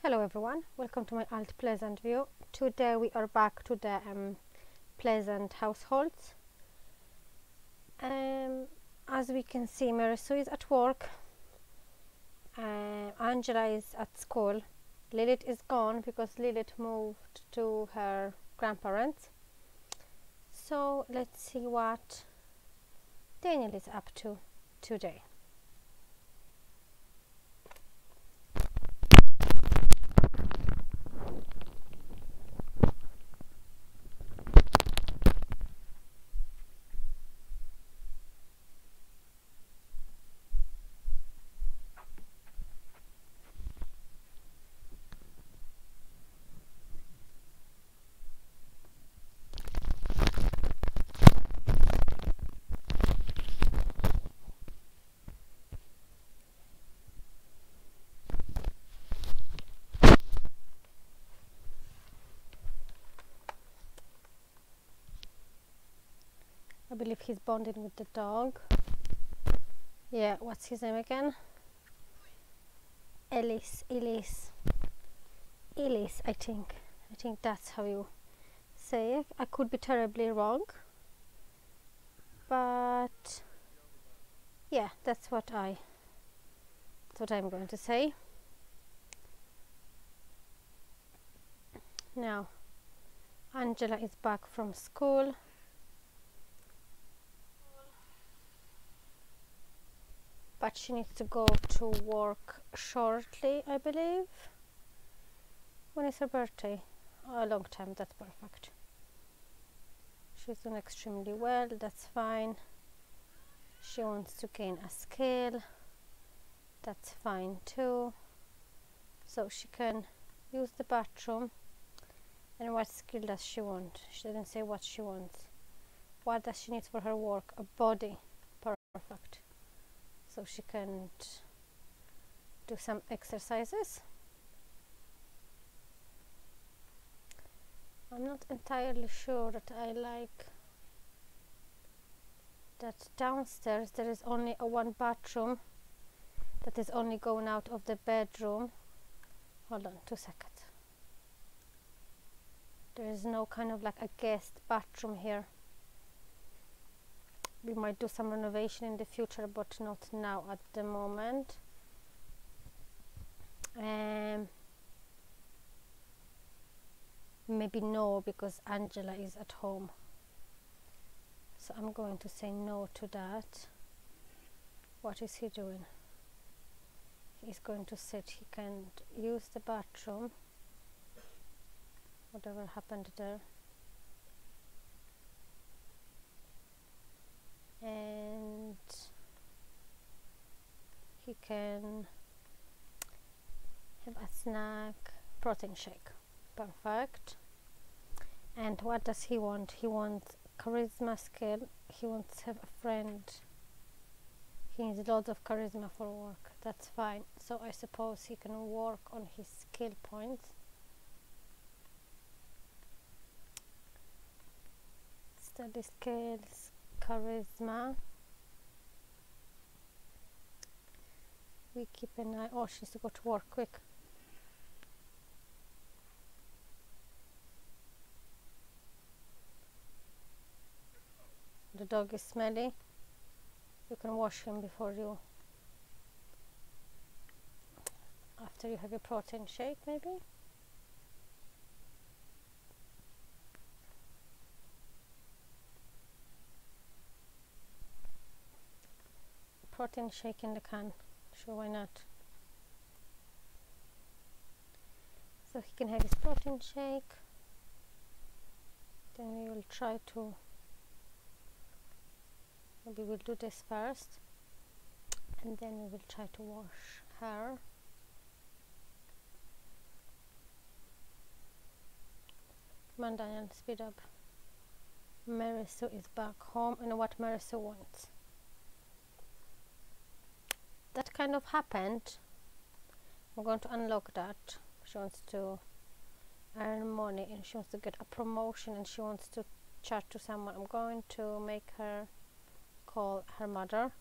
Hello everyone, welcome to my alt pleasant view. Today we are back to the pleasant households. As we can see, Marisol is at work, Angela is at school, Lilith is gone because Lilith moved to her grandparents. So let's see what Daniel is up to today. I believe he's bonding with the dog. Yeah, what's his name again? Ellis, I think. I think that's how you say it. I could be terribly wrong, but yeah, that's what I'm going to say. Now, Angela is back from school. But she needs to go to work shortly, I believe. When is her birthday? Oh, a long time, that's perfect. She's doing extremely well, that's fine. She wants to gain a skill, that's fine too. So she can use the bathroom. And what skill does she want? She didn't say what she wants. What does she need for her work? A body, perfect. So she can do some exercises. I'm not entirely sure that I like that downstairs there is only a one bathroom that is only going out of the bedroom. Hold on 2 seconds. There is no kind of like a guest bathroom here. We might do some renovation in the future, but not now at the moment. Maybe no, because Angela is at home. So I'm going to say no to that. What is he doing? He's going to sit. He can use the bathroom. Whatever happened there. And he can have a snack, protein shake, perfect. And what does he want? He wants charisma skill, he wants to have a friend, he needs lots of charisma for work, that's fine. So I suppose he can work on his skill points. Study skills, charisma. We keep an eye. Oh, she needs to go to work quick. The dog is smelly. You can wash him before you, after you have your protein shake, maybe. Protein shake in the can, sure, why not? So he can have his protein shake. Then we will try to, maybe we'll do this first, and then we will try to wash her. Come on, Daniel, speed up. Marisol is back home, and what Marisol wants. That kind of happened. I'm going to unlock that. She wants to earn money and she wants to get a promotion and she wants to chat to someone. I'm going to make her call her mother.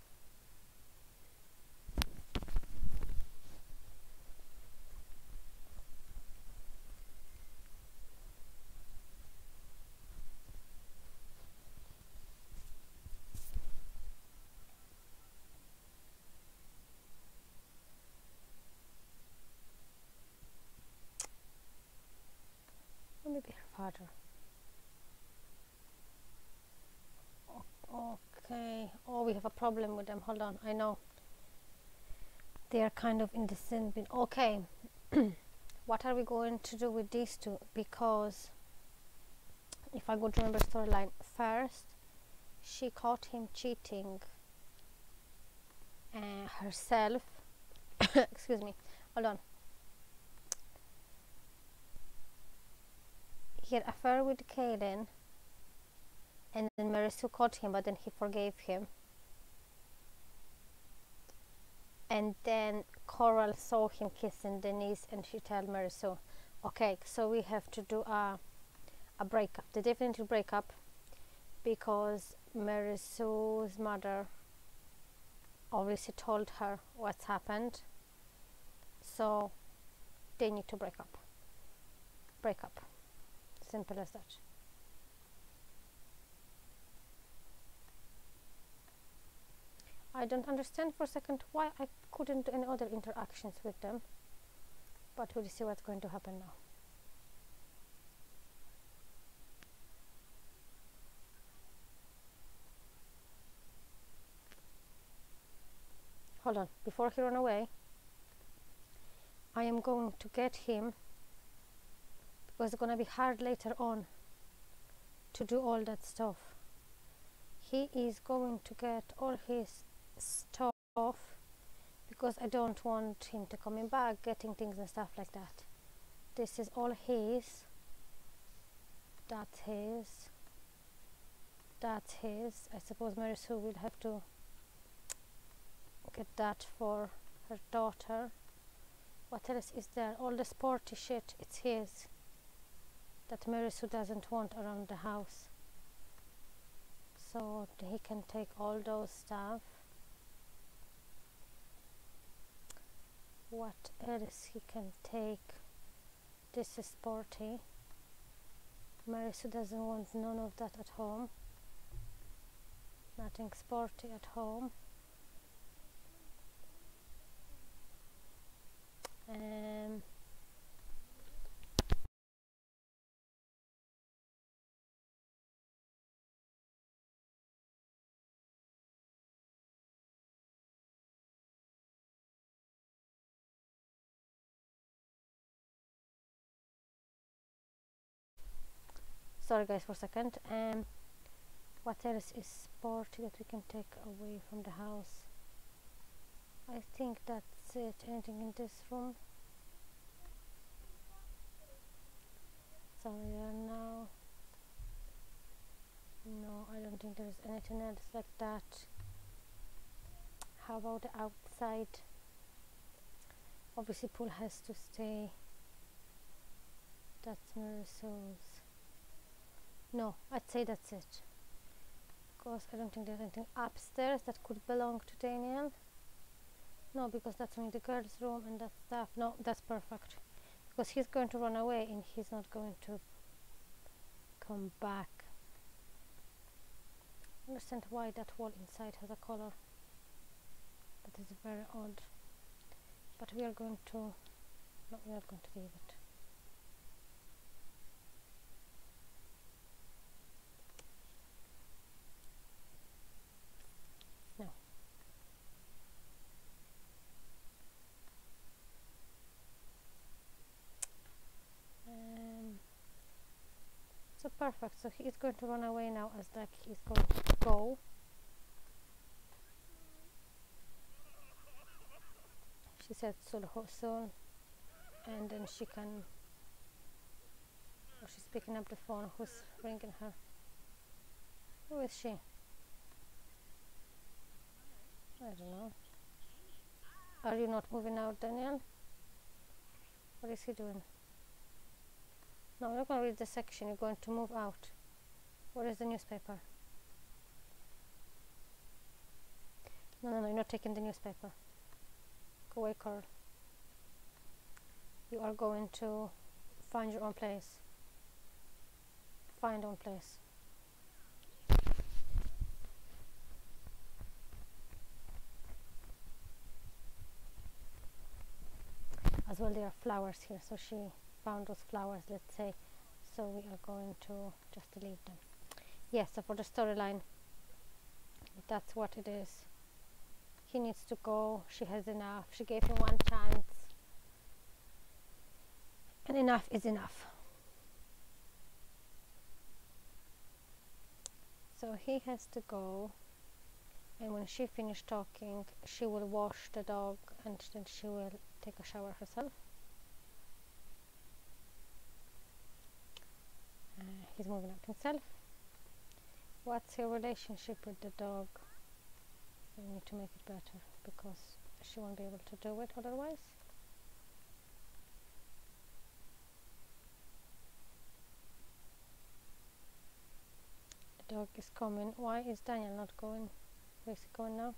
father. Okay. Oh, we have a problem with them. Hold on. I know. They are kind of in the sin bin. Okay. What are we going to do with these two? Because if I go to remember storyline first, she caught him cheating herself. Excuse me. Hold on. He had an affair with Kaden, and then Marisu caught him, but then he forgave him. And then Coral saw him kissing Denise, and she told Marisu. Okay, so we have to do a breakup. They definitely break up because Marisu's mother obviously told her what's happened. So they need to break up. Break up. Simple as that. I don't understand for a second why I couldn't do any other interactions with them, but we'll see what's going to happen now. Hold on, before he run away, I am going to get him, because it's going to be hard later on to do all that stuff. He is going to get all his stuff because I don't want him to coming back getting things and stuff like that. This is all his. That's his. That's his. I suppose Marisu will have to get that for her daughter. What else is there? All the sporty shit, it's his, that Marisu doesn't want around the house. So he can take all those stuff. What else he can take? This is sporty. Marisu doesn't want none of that at home. Nothing sporty at home. Sorry guys for a second. What else is sporty that we can take away from the house? I think that's it. Anything in this room? Sorry, now. No, I don't think there's anything else like that. How about the outside? Obviously pool has to stay. That's Marisol's. No, I'd say that's it, because I don't think there's anything upstairs that could belong to Daniel. No, because that's only the girls' room and that stuff. No, that's perfect, because he's going to run away and he's not going to come back. I understand why that wall inside has a color. That is very odd. But we are going to, no, we are going to leave it. No. So perfect. So he is going to run away now, as like he's going to go. She said soon, and then she can. Oh, she's picking up the phone. Who's ringing her? Who is she? I don't know. Are you not moving out, Daniel? What is he doing? No, you're not going to read the section. You're going to move out. Where is the newspaper? No, you're not taking the newspaper. Go away, Carl. You are going to find your own place. Find your own place. As well, there are flowers here, so she found those flowers, let's say. so we are going to just delete them. Yes, so for the storyline, that's what it is. He needs to go, she has enough, she gave him one chance, and enough is enough. So he has to go, and when she finished talking, she will wash the dog and then she will take a shower herself. He's moving out himself. What's your relationship with the dog? We need to make it better because she won't be able to do it otherwise. The dog is coming. Why is Daniel not going? Where is he going now?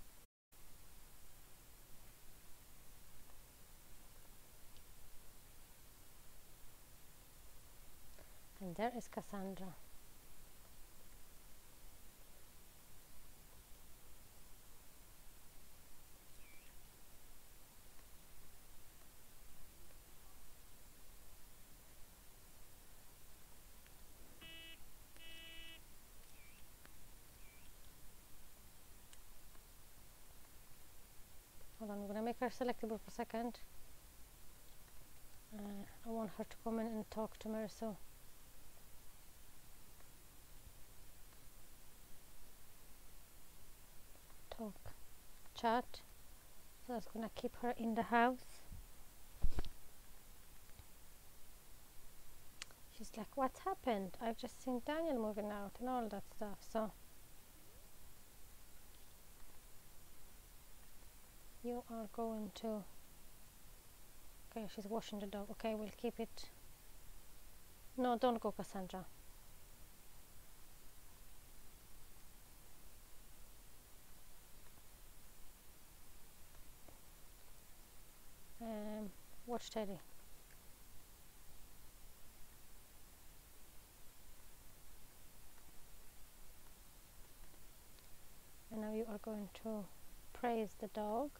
And there is Cassandra. Hold on, I'm gonna make her selectable for a second. I want her to come in and talk to me, so talk, chat. So that's gonna keep her in the house. She's like, what's happened? I've just seen Daniel moving out and all that stuff. So you are going to, okay, she's washing the dog. Okay, we'll keep it. No, don't go, Cassandra. Watch Teddy. And now you are going to praise the dog.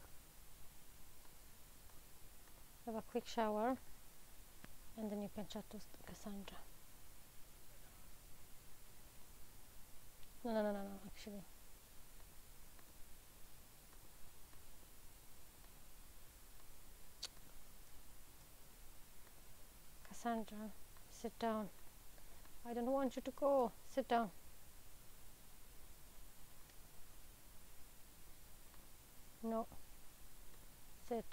Have a quick shower, and then you can chat to Cassandra. No, actually. Cassandra, sit down. I don't want you to go. Sit down. No. Sit.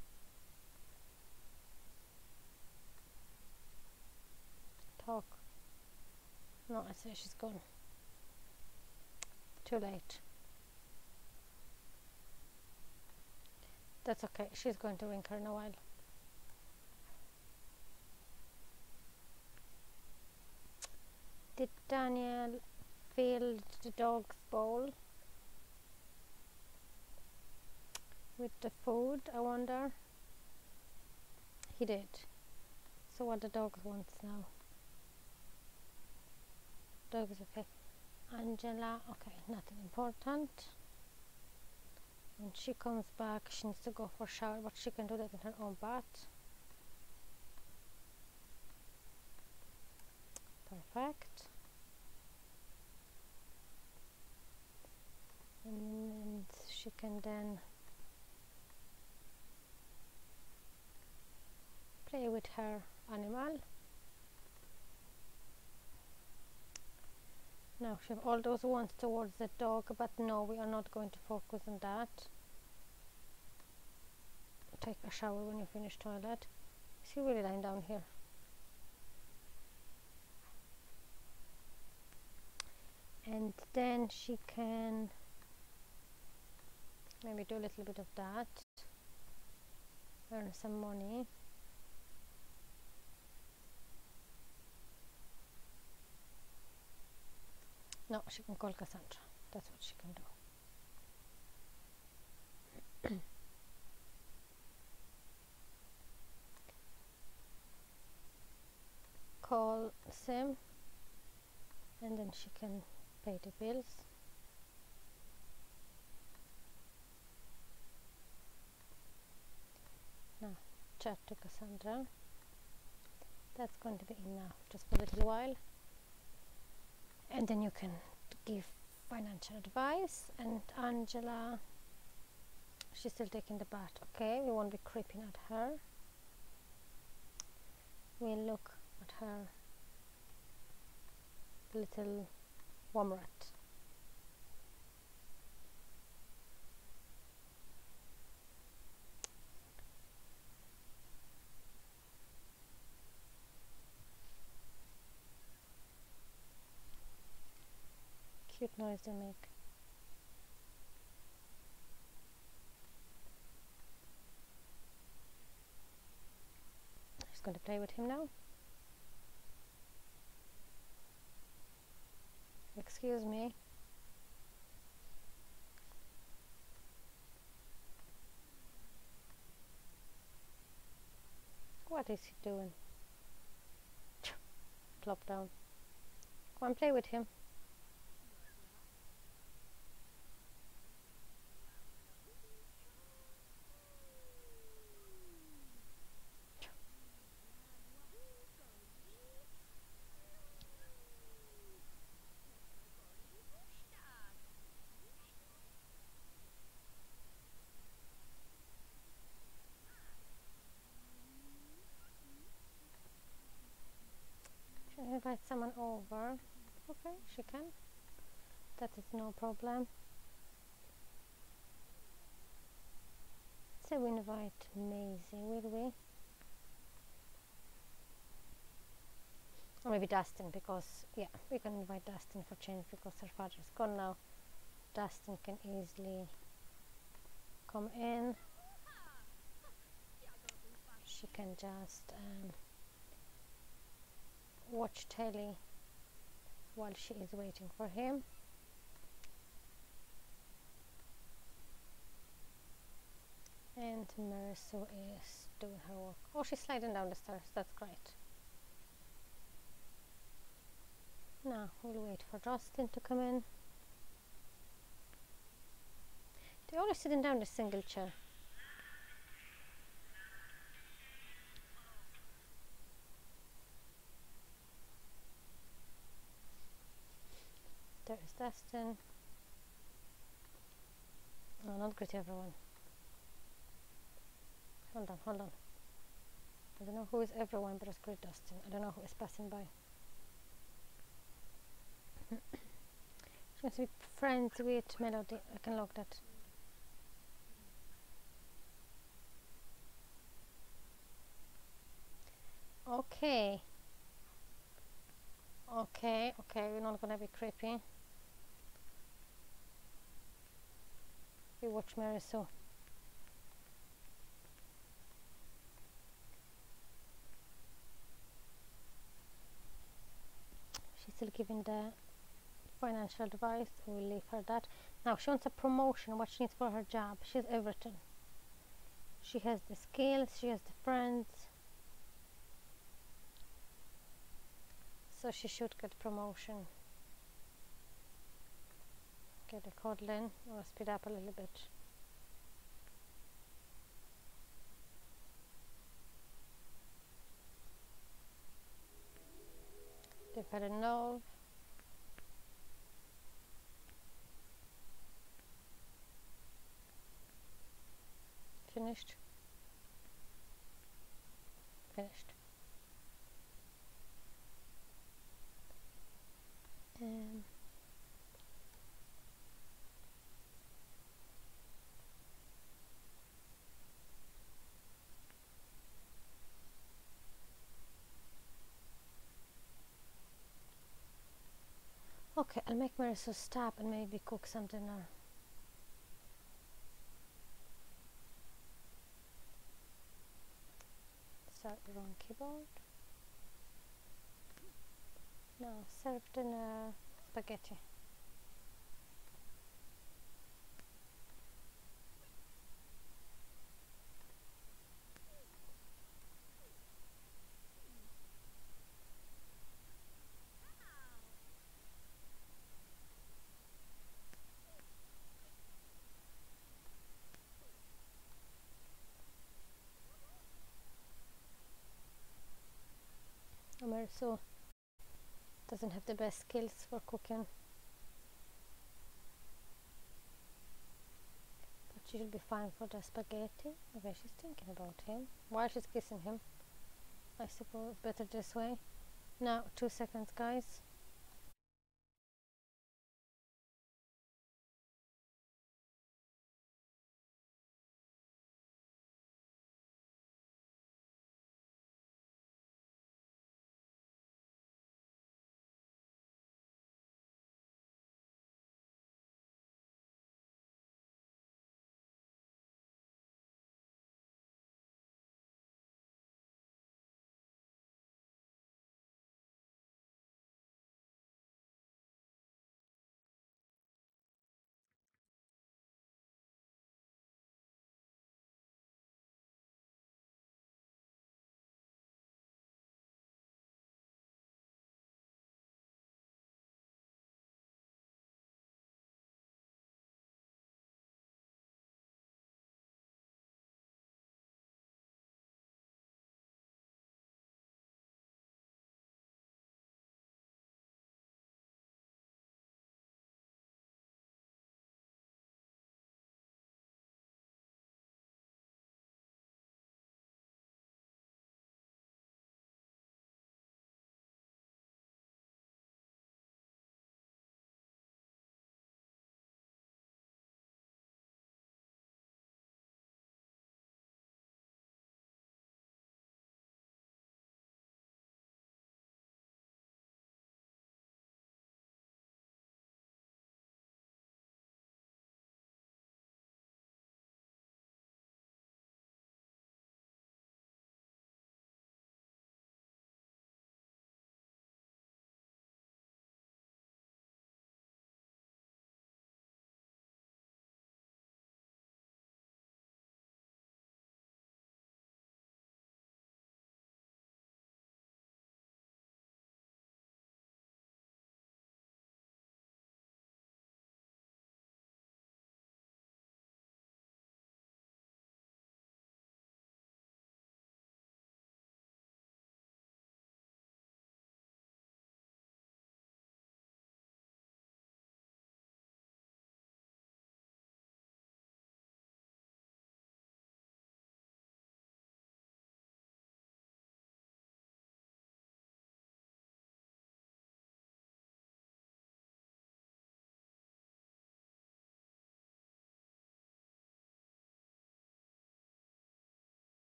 Talk. No, I say she's gone. Too late. That's okay. She's going to ring her in a while. Did Daniel fill the dog's bowl with the food, I wonder? He did. So what the dog wants now? Dog is okay. Angela, okay, nothing important. When she comes back, she needs to go for a shower, but she can do that in her own bath. Perfect. And she can then play with her animal. Now she have all those wants towards the dog, but no, we are not going to focus on that. Take a shower when you finish toilet. Is he really lying down here? And then she can maybe do a little bit of that, earn some money. No, she can call Cassandra. That's what she can do. Call Sim, and then she can pay the bills. Now chat to Cassandra. That's going to be enough just for a little while, and then you can give financial advice. And Angela, she's still taking the bath. Okay, we won't be creeping at her. We'll look at her little worm rat. Cute noise they make. She's going to play with him now. Excuse me. What is he doing? Plop down. Go and play with him. Should I invite someone over? Okay, she can. That is no problem. So we invite Maisie, will we? Or maybe Dustin, because yeah, we can invite Dustin for change because her father's gone now. Dustin can easily come in. She can just watch telly while she is waiting for him. And Marisol is doing her work. Oh, she's sliding down the stairs. That's great. Now we'll wait for Justin to come in. They're always sitting down in a single chair. There is Dustin. No, not greet everyone. Hold on, hold on. I don't know who is everyone, but it's great Dustin. I don't know who is passing by. She wants to be friends with Melody. I can log that. Okay. Okay, we're not gonna be creepy. We watch Marisol. She's still giving the financial advice. We'll leave her that. Now she wants a promotion. What she needs for her job. She has everything. She has the skills. She has the friends. So she should get promotion. Get a cuddling. Or speed up a little bit. Give her a nose. Finished. Finished. Okay, I'll make Marisol stop and maybe cook some dinner. Start the wrong keyboard. No, serve dinner spaghetti. so doesn't have the best skills for cooking. But she should be fine for the spaghetti. Okay, she's thinking about him while she's kissing him. I suppose better this way. Now 2 seconds, guys.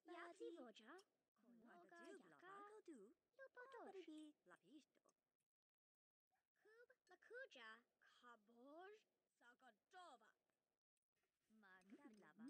Yapsi voja, konoga yaka, lupotosh, hub makuja, kaboj, sakajova. Magdalava.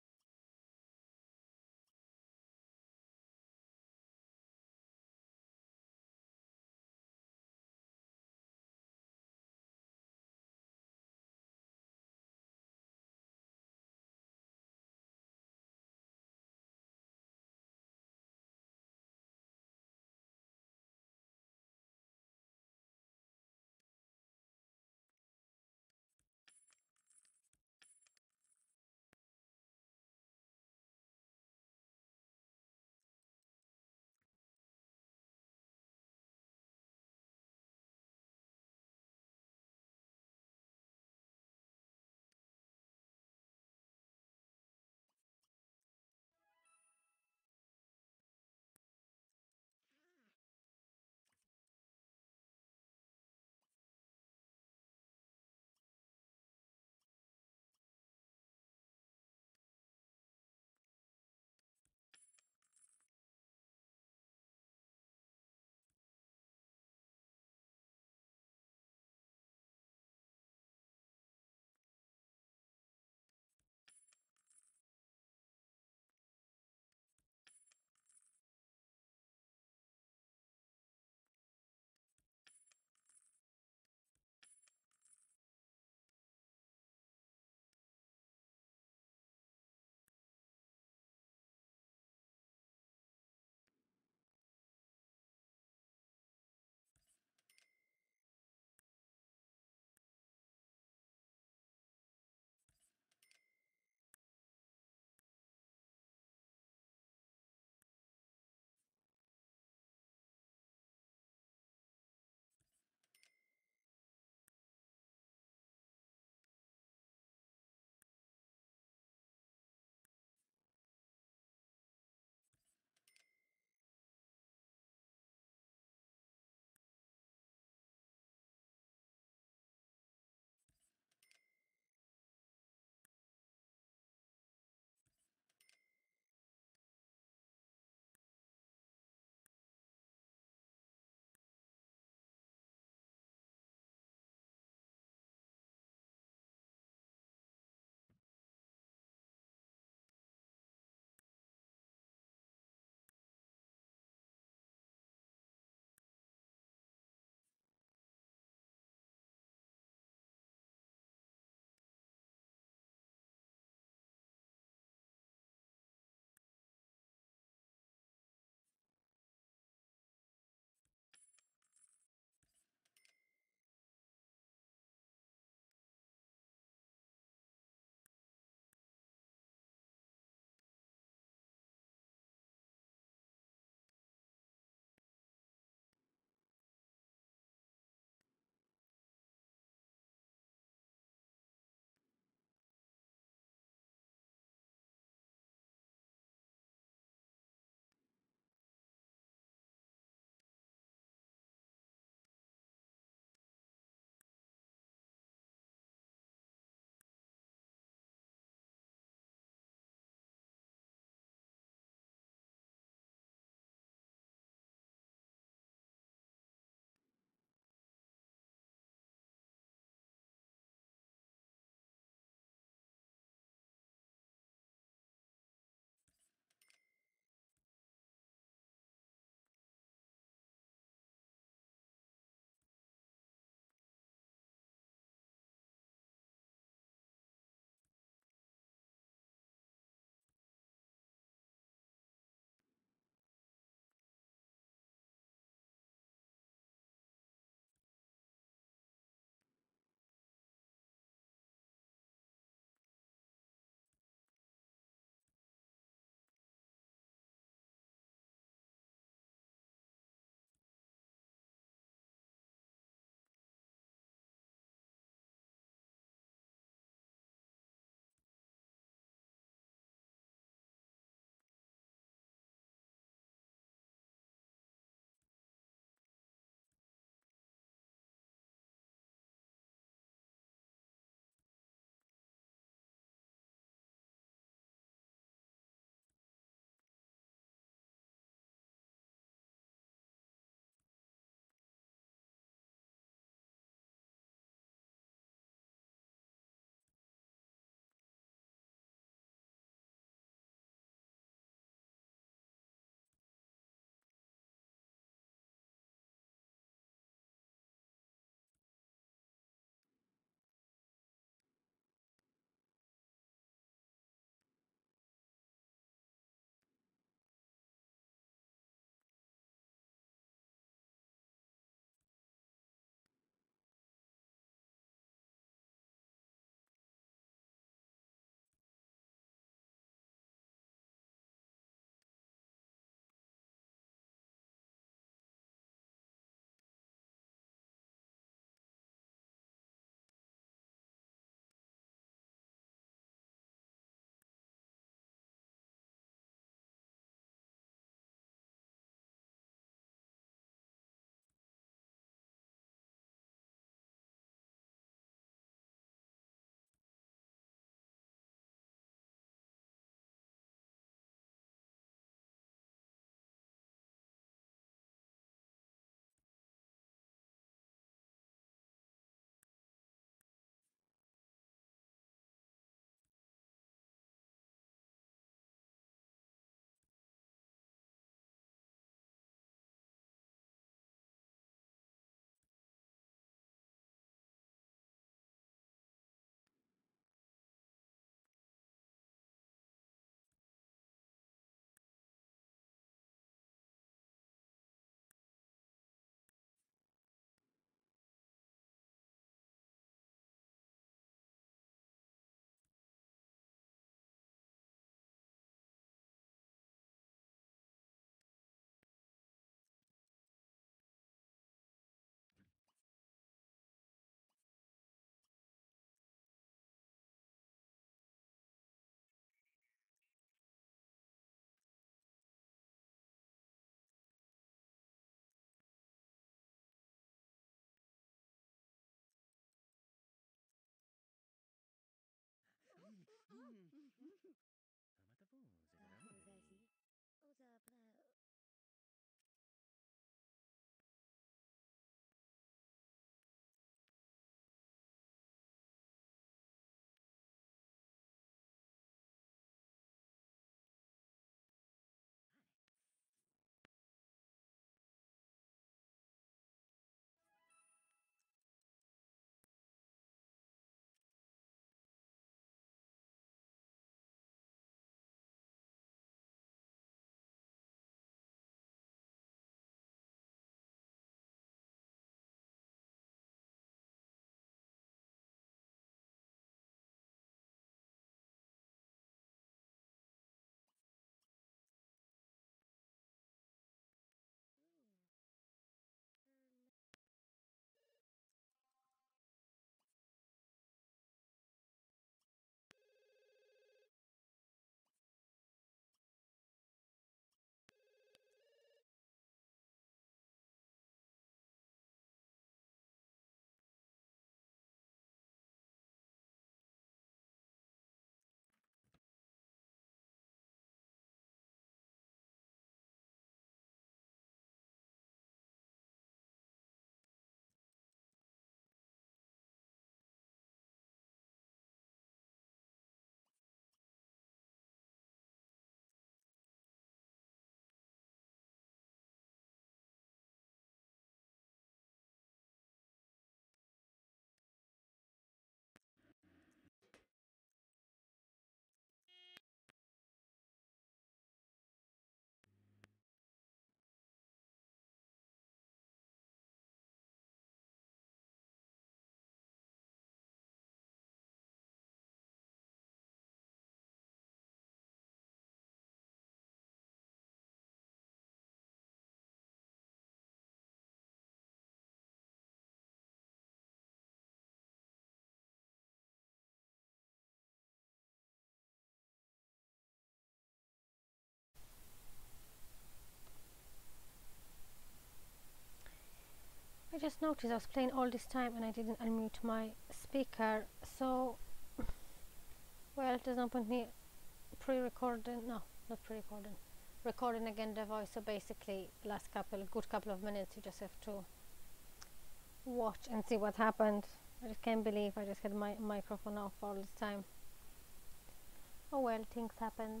I just noticed I was playing all this time and I didn't unmute my speaker, so well, there's no point me pre-recording, no, not pre-recording, recording again the voice. So basically last good couple of minutes you just have to watch and see what happened. I just can't believe I just had my microphone off all this time. Oh well, things happened.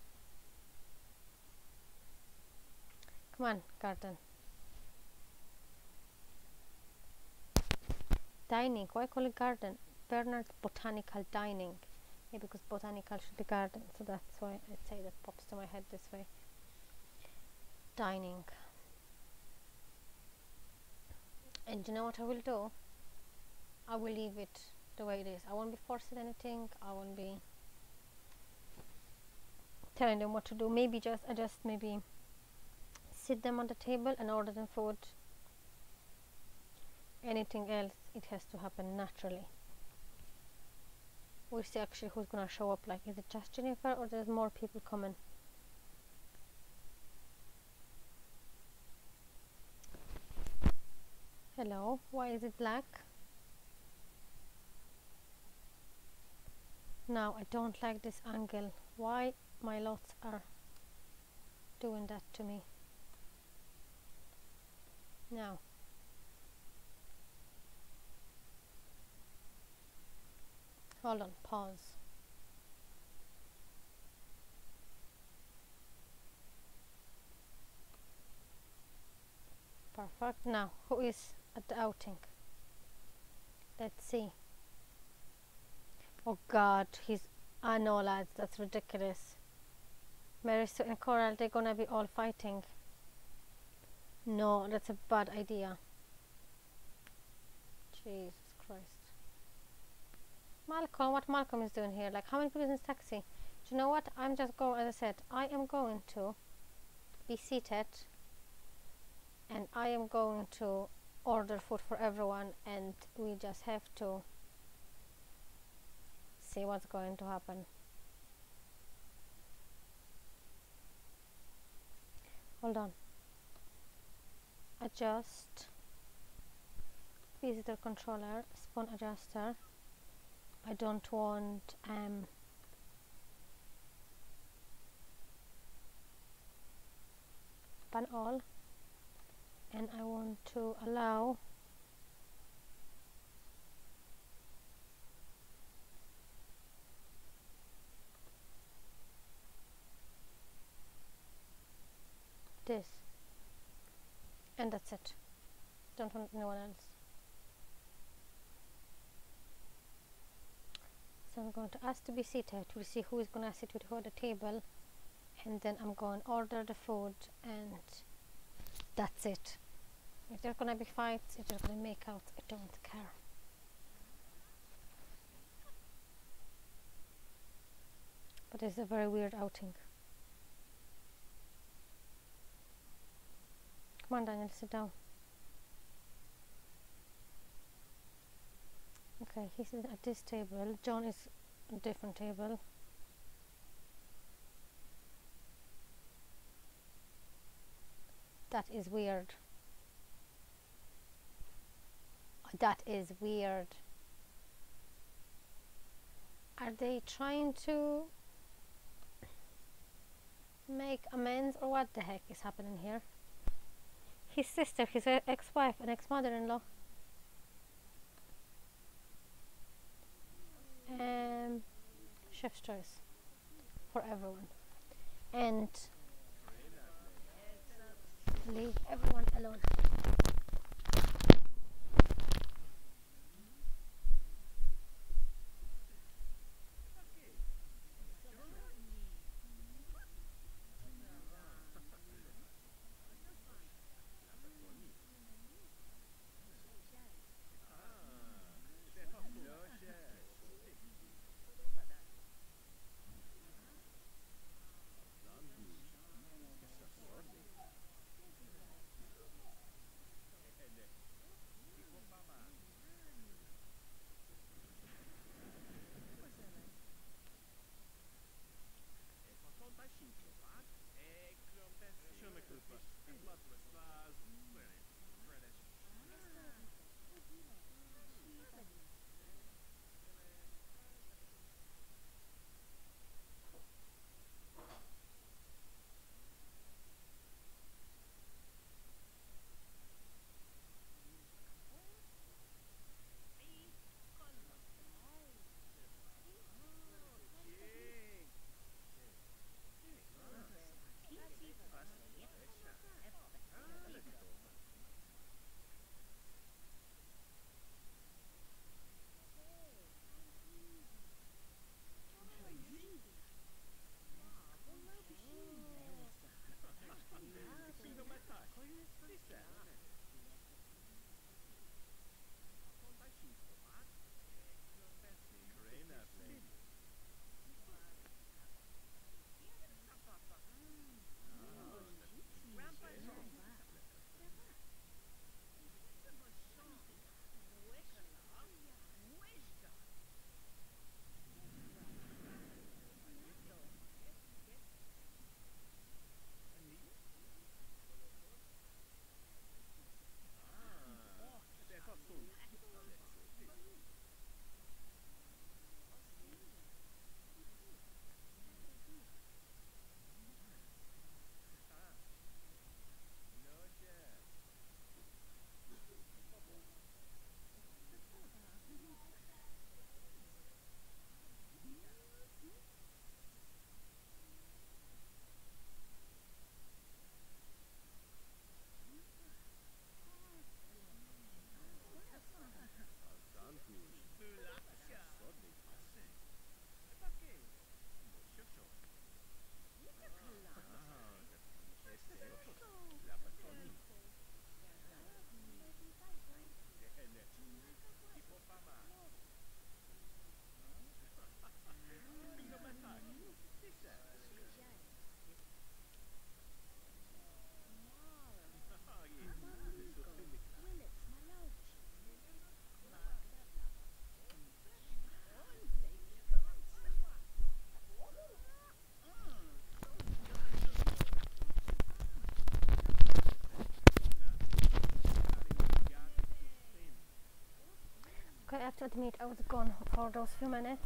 Come on, garden. Dining, why call it garden? Bernard's botanical dining. Yeah, because botanical should be garden, so that's why I say that pops to my head this way. Dining. And you know what I will do? I will leave it the way it is. I won't be forcing anything. I won't be telling them what to do. Maybe I just maybe sit them on the table and order them food. Anything else, it has to happen naturally. We'll see actually who's gonna show up. Like, is it just Jennifer or there's more people coming? Hello, why is it black? Now I don't like this angle. Why my lots are doing that to me? Now hold on, pause. Perfect. Now who is at the outing? Let's see. Oh god, I know, lads, that's ridiculous. Marisol and Coral, they're gonna be all fighting. No, that's a bad idea. Jesus Christ. Malcolm, what Malcolm is doing here? Like, how many people in this taxi? Do you know what? I'm just going, as I said, I am going to be seated and I am going to order food for everyone, and we just have to see what's going to happen. Hold on. Adjust. Visitor controller. Spawn adjuster. I don't want ban all, and I want to allow this, and that's it. Don't want anyone else. So I'm going to ask to be seated. We'll see who is going to sit with who at the table, and then I'm going to order the food, and that's it. If there's going to be fights, if there's going to make out, I don't care. But it's a very weird outing. Come on, Daniel, sit down. Okay, he's at this table. John is at a different table. That is weird. That is weird. Are they trying to make amends, or what the heck is happening here? His sister, his ex-wife and ex-mother-in-law. Chef's choice for everyone, and leave everyone alone. to admit I was gone for those few minutes.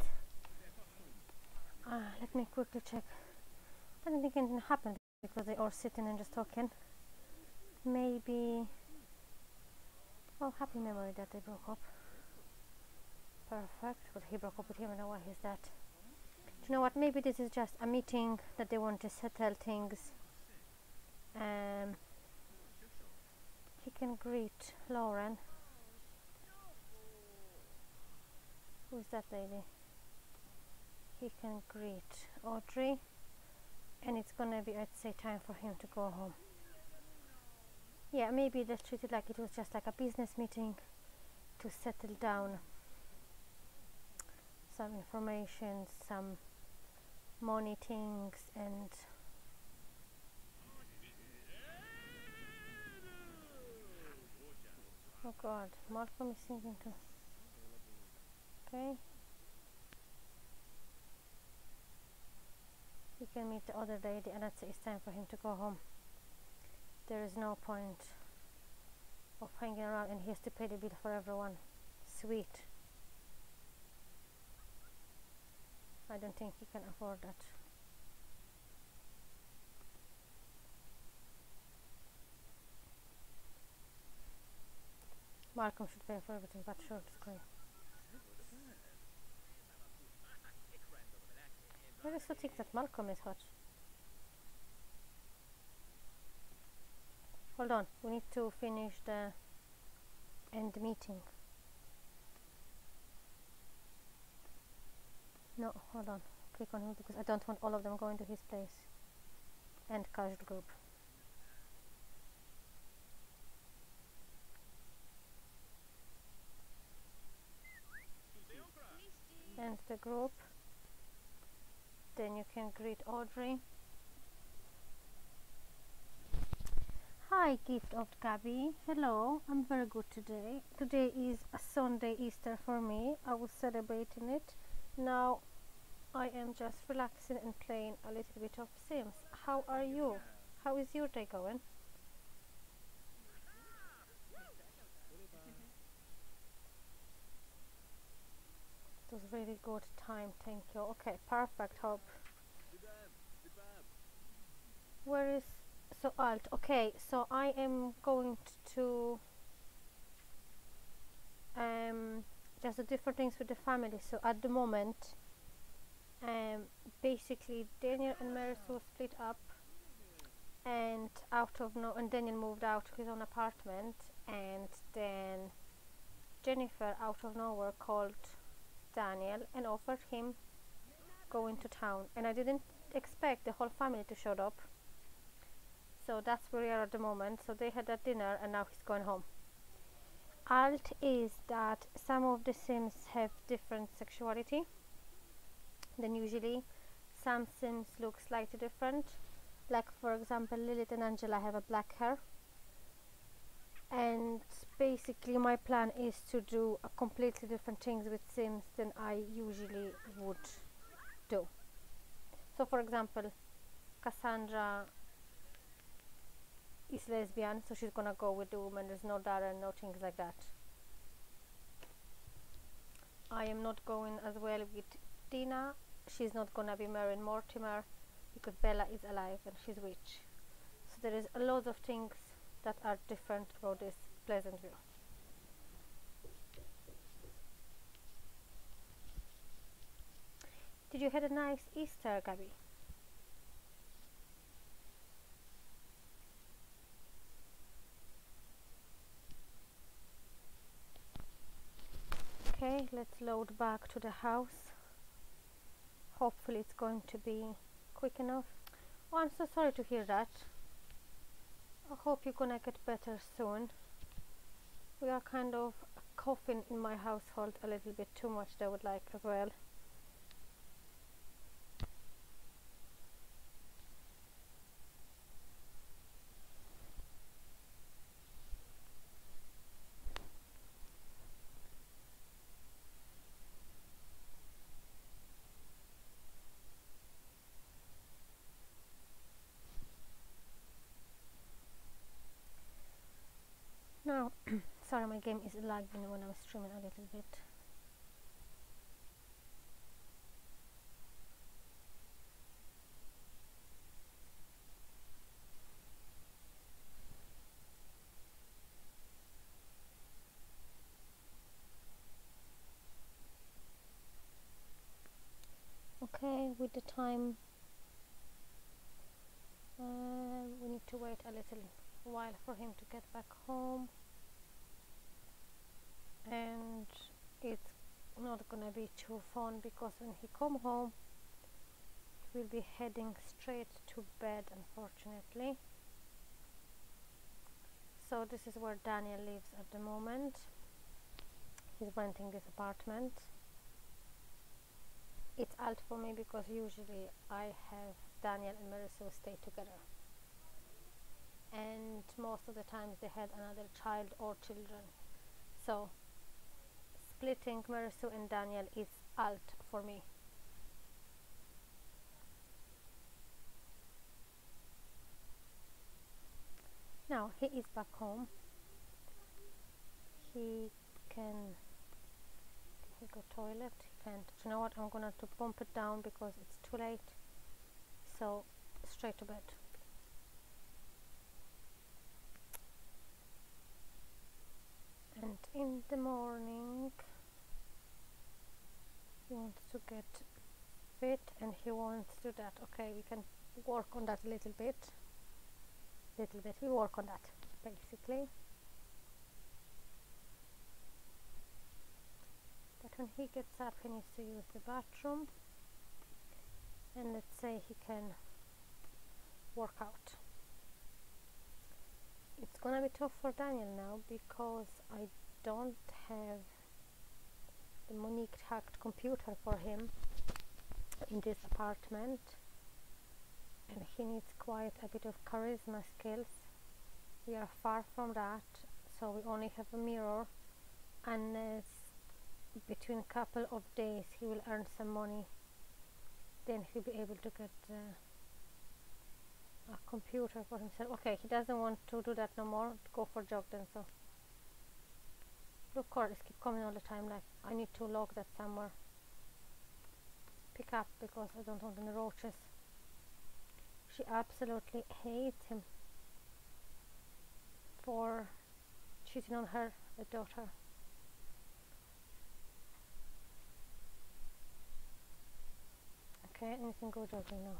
Let me quickly check. I don't think anything happened because they all sitting and just talking. Maybe. Oh, happy memory that they broke up. Perfect. But he broke up with him, and why is that? Do you know what? Maybe this is just a meeting that they want to settle things. He can greet Lauren. Who's that lady? He can greet Audrey. And it's gonna be, I'd say, time for him to go home. Yeah, maybe let's treat it like it was just like a business meeting to settle down some information, some money things, and oh god, Malcolm is singing too. Okay. He can meet the other lady, and I'd say it's time for him to go home. There is no point of hanging around, and he has to pay the bill for everyone. Sweet. I don't think he can afford that. Malcolm should pay for everything, but sure, it's great. I also think that Malcolm is hot. Hold on, we need to finish the end meeting. No, hold on. Click on him because I don't want all of them going to his place. End casual group. End the group. Then you can greet Audrey. Hi, gift of Gabby. Hello, I'm very good today. Today is a Sunday Easter for me. I was celebrating it. Now I am just relaxing and playing a little bit of Sims. How are you? How is your day going? It was really good time, thank you. Okay, perfect, Hope. Where is so alt? Okay, so I am going to just the different things with the family. So at the moment, basically Daniel and Marisol split up, and and Daniel moved out to his own apartment, and then Jennifer out of nowhere called Daniel and offered him going to town, and I didn't expect the whole family to show up. So that's where we are at the moment. So they had that dinner and now he's going home. Alt is that some of the Sims have different sexuality than usually. Some Sims look slightly different. Like for example, Lilith and Angela have a black hair. And basically my plan is to do a completely different things with Sims than I usually would do. So for example, Cassandra is lesbian, so she's gonna go with the woman. There's no Darren, no things like that. I am not going as well with Dina. She's not gonna be marrying Mortimer because Bella is alive and she's witch. So there is a lot of things that are different about this Pleasantville. Did you have a nice Easter, Gabby? Okay, let's load back to the house. Hopefully it's going to be quick enough. Oh, I'm so sorry to hear that. I hope you're gonna get better soon. We are kind of coughing in my household a little bit too much, I would like as well. No, sorry, my game is lagging when I'm streaming a little bit. Okay, with the time, we need to wait a little while for him to get back home, and it's not gonna be too fun because when he come home he will be heading straight to bed, unfortunately. So this is where Daniel lives at the moment. He's renting this apartment. It's alt for me because usually I have Daniel and Marisu stay together, and most of the times they had another child or children, so splitting Marisu and Daniel is alt for me. Now he is back home. He can he go toilet? He can't. You know what? I'm gonna to bump it down because it's too late. So straight to bed. And in the morning he wants to get fit and he wants to do that. Okay, we can work on that a little bit. We work on that basically. But when he gets up he needs to use the bathroom, and let's say he can work out. It's gonna be tough for Daniel now because I don't have the Monique hacked computer for him in this apartment, and he needs quite a bit of charisma skills. We are far from that, so we only have a mirror, unless between a couple of days he will earn some money, then he'll be able to get a computer for himself. Okay, he doesn't want to do that no more, go for jog then. So look, cordless keep coming all the time, like I need to log that somewhere, pick up, because I don't want any roaches. She absolutely hates him for cheating on her, the daughter. Okay, and you can go jogging now.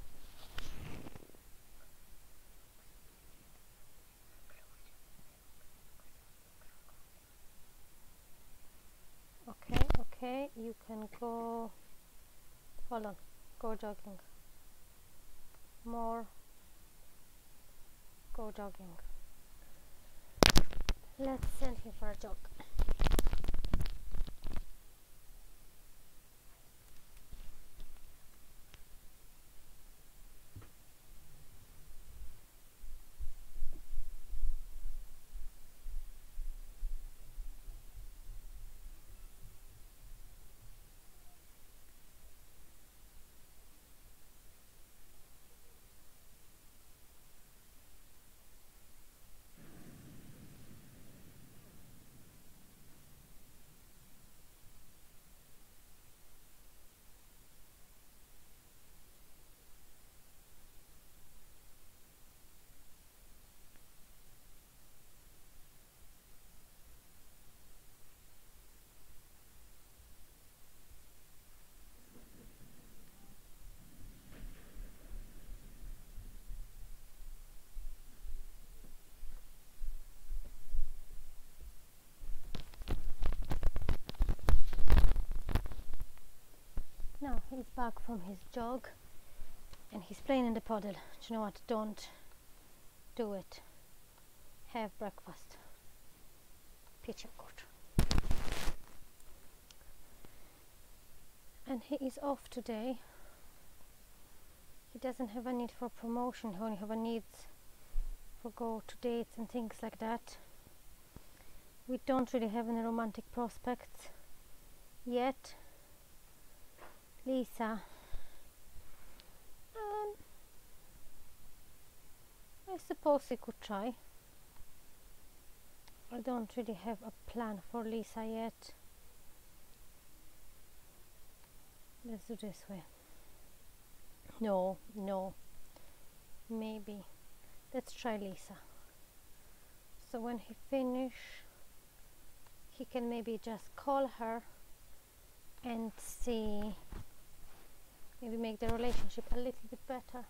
Okay, you can go, hold on, go jogging. More, go jogging. Let's send him for a jog. Now he's back from his jog and he's playing in the puddle. Do you know what? Don't do it. Have breakfast. Picture court. And he is off today. He doesn't have a need for promotion, he only have a need for go to dates and things like that. We don't really have any romantic prospects yet. Lisa, I suppose we could try. I don't really have a plan for Lisa yet. Let's do this way. No, maybe. Let's try Lisa. So when he finish, he can maybe just call her and see maybe make the relationship a little bit better.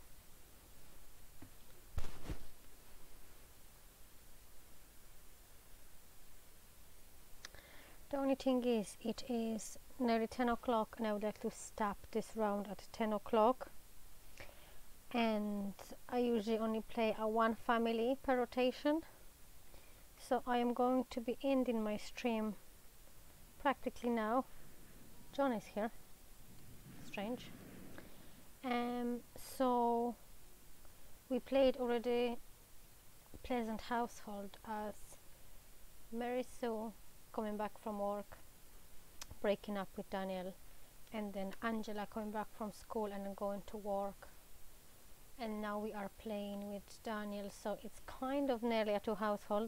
The only thing is, it is nearly 10 o'clock and I would like to stop this round at 10 o'clock. And I usually only play a one family per rotation. So I am going to be ending my stream practically now. John is here. Strange. So we played already Pleasant Household as Mary Sue coming back from work, breaking up with Daniel, and then Angela coming back from school and then going to work. And now we are playing with Daniel, so it's kind of nearly a two households.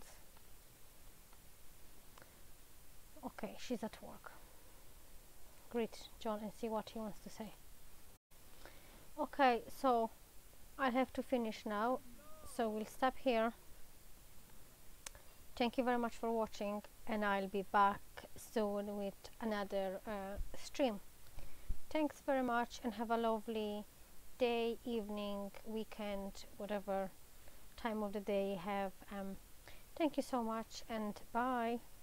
Okay, she's at work. Greet John and see what he wants to say. Okay, so I have to finish now, so we'll stop here. Thank you very much for watching, and I'll be back soon with another stream. Thanks very much, and have a lovely day, evening, weekend, whatever time of the day you have. Thank you so much, and bye.